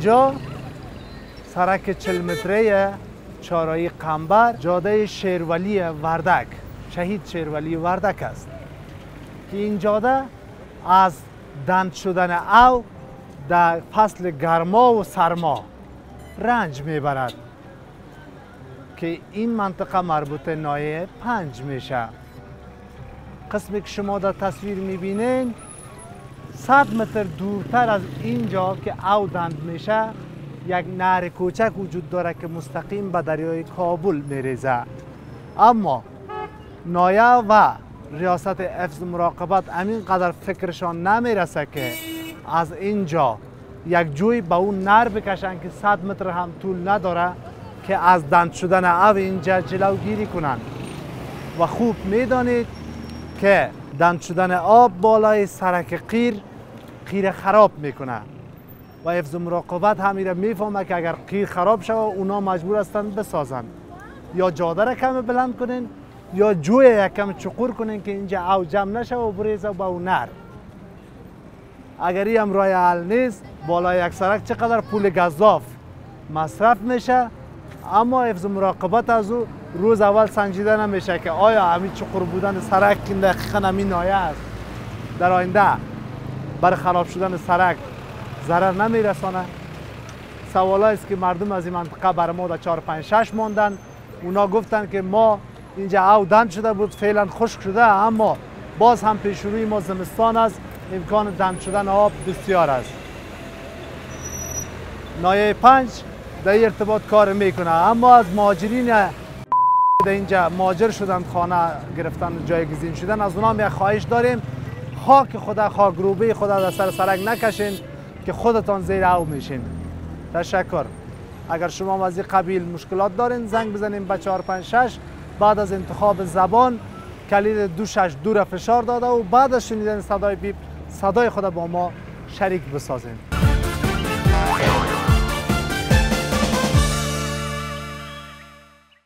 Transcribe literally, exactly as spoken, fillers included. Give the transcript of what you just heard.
اینجا سرک چهل متره چهارراهی قنبر، جاده شیرولی وردک، شهید شیرولی وردک است که این جاده از دند شدن او در فصل گرما و سرما رنج میبرد که این منطقه مربوط ناحیه پنج میشه. قسمی که شما در تصویر میبینین صد متر دورتر از اینجا که او دند میشه یک نهر کوچک وجود داره که مستقیم به دریای کابل میریزه. اما نایه و ریاست حفظ مراقبت همین قدر فکرشان نمیرسه که از اینجا یک جوی به اون نهر بکشن که صد متر هم طول نداره که از دند شدن او اینجا جلوگیری کنن. و خوب میدانید که دند شدن آب بالای سرک قیر قیر خراب میکنه و حفظ مراقبت همیره میفهمه که اگر قیر خراب شود اونا مجبور هستند بسازن، یا جاده را کم بلند کنین یا جوی یک کم چقور کنین که اینجا او جمع نشه و بریزه با اون نهر. اگر این هم راه حل نیست، بالای یک سرک چقدر پول گزاف مصرف میشه، اما حفظ مراقبت از او روز اول سنجیده نمیشه که آیا همین چقور بودن سرک این دقیقا همین نایه است در آینده بر خراب شدن سرک ضرر نمیرسانه. سوال است که مردم از این منطقه بر ما در چهار پنج شش ماندن. اونا گفتن که ما اینجا او دند شده بود، فعلا خشک شده، اما باز هم پیش روی ما زمستان است، امکان دند شدن آب بسیار است. نایه پنج در این ارتباط کار میکنه، اما از مهاجرین در اینجا مهاجر شدن، خانه گرفتن، جایگزین شدن، از اونا هم یک خواهش داریم خاک خدا، خاکروبه خدا در سر سرک نکشین که خودتان زیر او میشین. تشکر. اگر شما از این قبیل مشکلات دارین زنگ بزنین به چهار پنج شش. بعد از انتخاب زبان کلید دو شش دو را فشار داده و بعد از شنیدن صدای بیپ صدای خود با ما شریک بسازین.